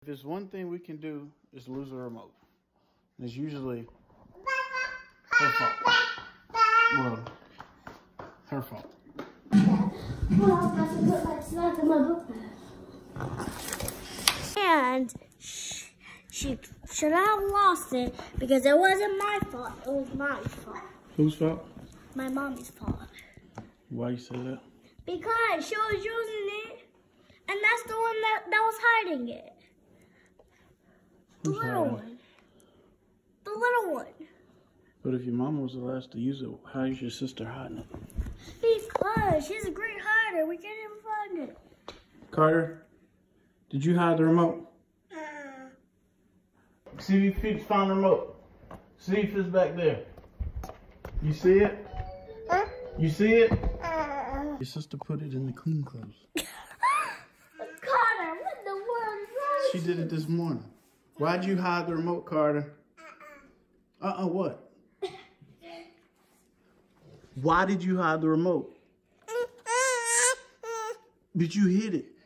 If there's one thing we can do is lose a remote. And it's usually her fault. Well, her fault. And she should have lost it because it wasn't my fault. It was Mommy's fault. Whose fault? My mommy's fault. Why you say that? Because she was using it, and that's the one that was hiding it. The Who's little hiding? one. The little one. But if your mama was the last to use it, how is your sister hiding it? Because she's a great hider. We can't even find it. Carter, did you hide the remote? See if you found the remote. See if it's back there. You see it? You see it? Your sister put it in the clean clothes. Carter, what the world is wrong? She did it this morning. Why'd you hide the remote, Carter? What? Why did you hide the remote? But you hid it.